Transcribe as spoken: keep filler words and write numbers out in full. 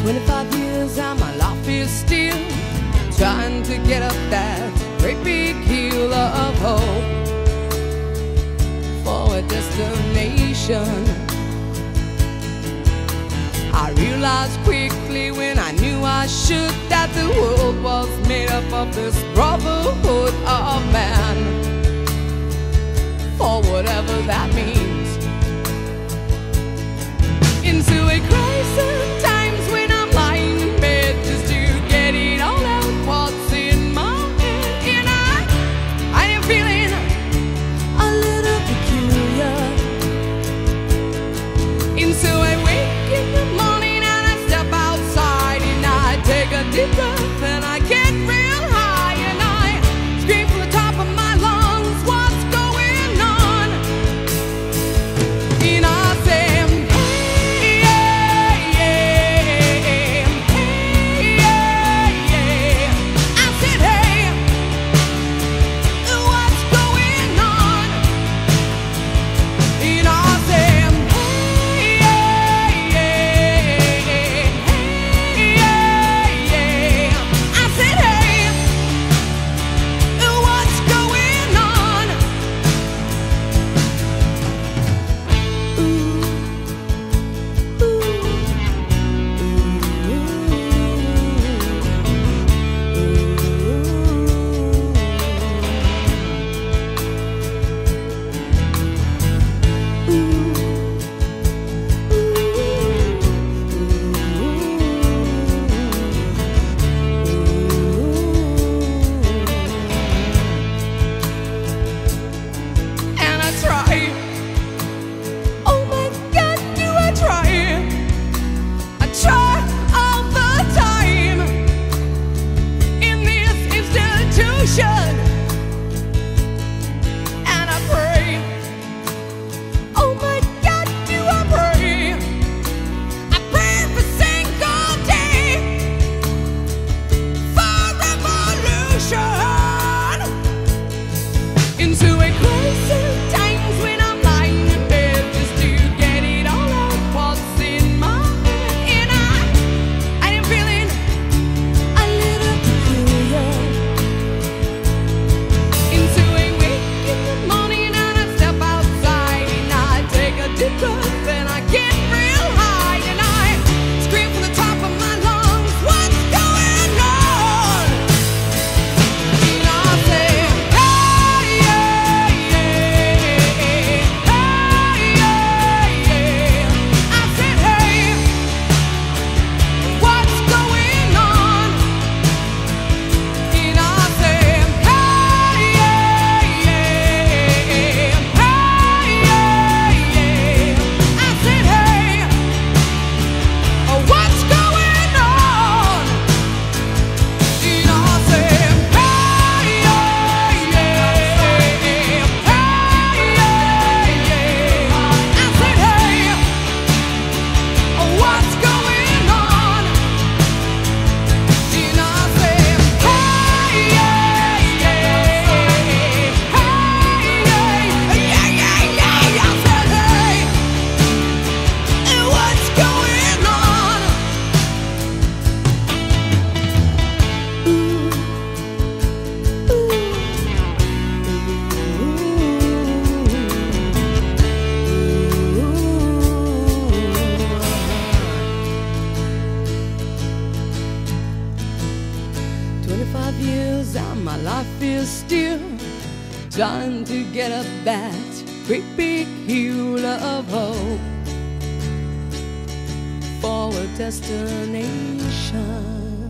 Twenty-five years and my life is still trying to get up that great big hill of hope for a destination. I realized quickly when I knew I should that the world was made up of this brotherhood of man, for whatever that means. Into a crisis times when I'm lying in bed just to get it all out what's in my head, and I, I am feeling a little peculiar. Into a wake in the morning and I step outside and I take a deep breath and I get real high and I scream from the top of my lungs, what's going on? And I say, twenty-five years and my life is still trying to get up that great big hill of hope for a destination.